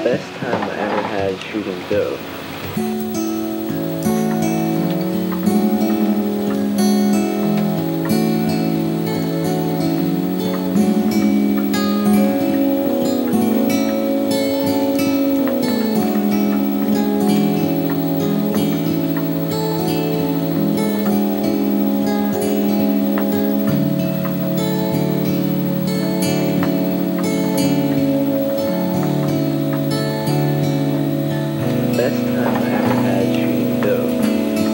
Best time I ever had shooting dope. Best time I ever had shooting dope.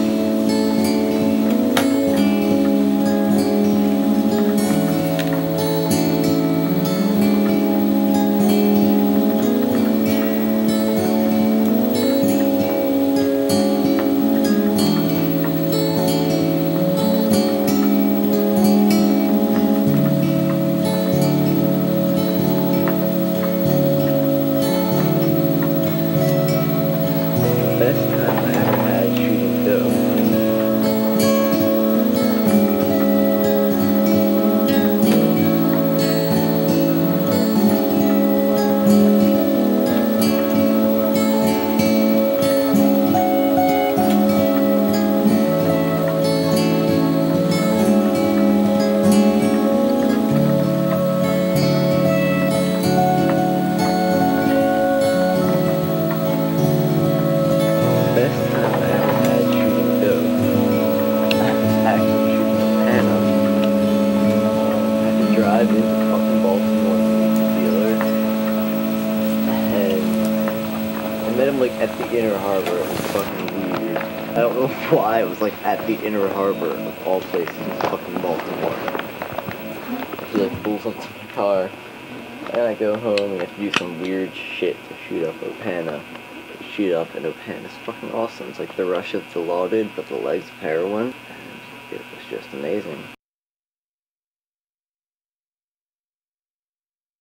Best time I ever had shooting dope. Best time I ever had shooting dope. I was actually shooting a Hannah. I had to drive into fucking Baltimore to meet the dealer. And I met him like at the Inner Harbor. It was fucking weird. I don't know why it was like at the Inner Harbor of all places in fucking Baltimore. He like pulls up to my car. And I go home and I have to do some weird shit to shoot up Opana. Shoot up and Opana is fucking awesome. It's like the rush of Dilaudid, but the legs of heroin. And it was just amazing.